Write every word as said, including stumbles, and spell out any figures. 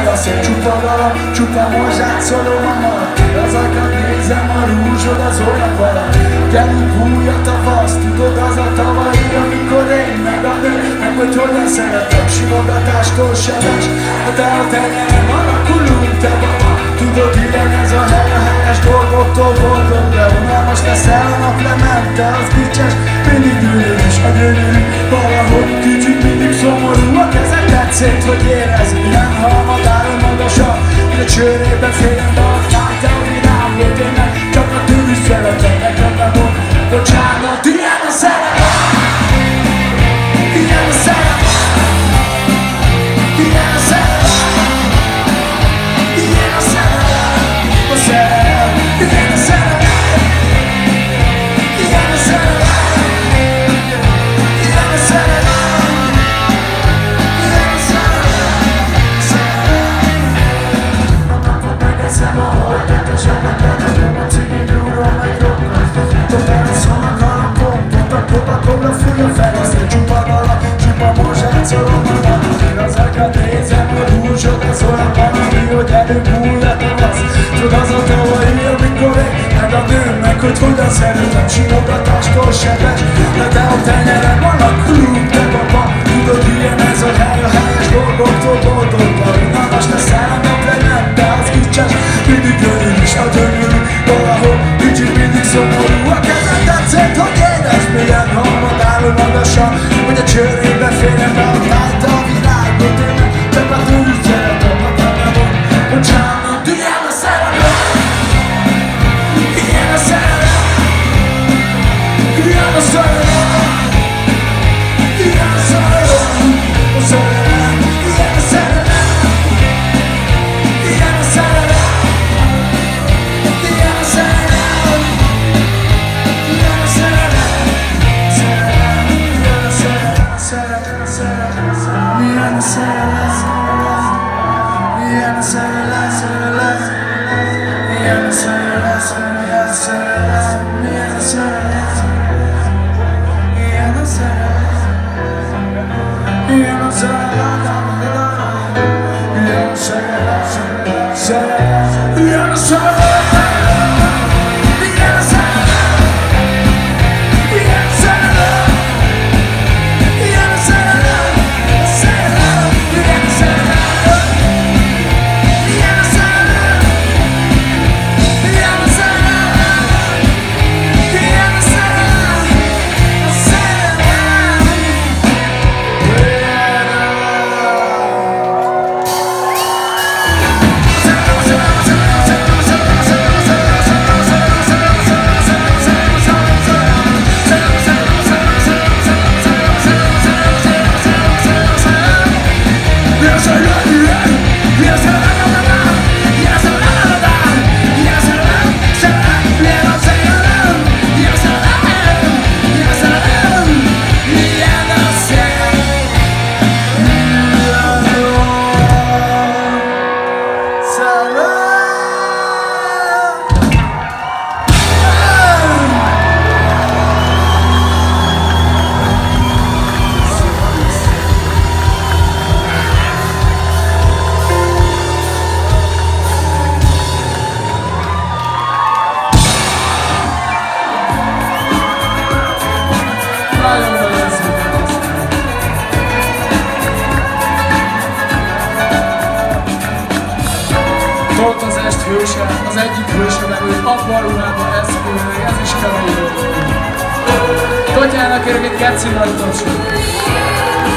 felaszok, csupa galap, csupa morzsát szolom a nap. Azokat nézem, a rúzsod az olyan valami. Gyerünk újat a vasz, tudod az a tavaly, amikor én meg a nő, meg hogy hogyan szeretem, simogatástól sebes. De a tenyerem alakulunk, te baba, tudod ideg ez a hely, a helyes dolgoktól boldog, de unalmas leszel, a nap lement, de az bicses, mindig ülő is a gyönyörű, valahogy kicsit mindig szomorú, a kezed tetszét, hogy érez, milyen halmad állom magasabb, hogy a csőrébe féljen be a fájt, a világot, én meg csak a tűz szeretem, nekem nem mond, bocsánat, ilyen a szerelem, ilyen a szerelem, ilyen a szerelem, ilyen a szerelem, a szerelem, ilyen a szerelem, ilyen a szerelem, ilyen a szerelem, ilyen a szerelem, szerelem. A napot megeszem a holdat, és a napot a cigi gyúról meg jobbra. Tovább szólnak a napom, pont a kobra fúj a feleszél, csupa galap, csupa morzsát szolom a nap. Azokat nézem, a rúzsod az olyan valami, hogy előbb újat a vasz. Tudod az a tavalyi, amikor én meg a nő, meg hogy hogyan szeretem, simogatástól sebes. De te a tenyerem alakulunk, te baba, tudod ilyen ez a hely, a helyes dolgoktól boldogva. Unalmas leszel, a nap legyen, de az kicses, mindig gyönyörű is a gyönyörű, valahol kicsit mindig szomorú. A kezed tetszett, hogy érez, milyen halmad álló magasan, hogy a csőrébe féljen be a tájt, a világot, én meg csak a tűz szeretem, a tenyerem, bocsánat, ilyen a szerelem, ilyen a szerelem, ilyen a szerelem, ilyen a szerelem, a szerelem, ilyen a szerelem, ilyen a szerelem, ilyen a szerelem, ilyen a szerelem, szerelem, ilyen a szerelem, szerelem, szerelem, milyen a szerelem, milyen a szerelem, szerelem, milyen a szerelem, szerelem, szerelem, milyen a szerelem, milyen a szerelem, milyen a szerelem, milyen a szerelem, szerelem, milyen a szerelem. Volt az est hőse, az egyik hőse, meg hogy abban ruhában eszkülni, ez is kemény volt. Totyának érek egy keci nagy tapsot.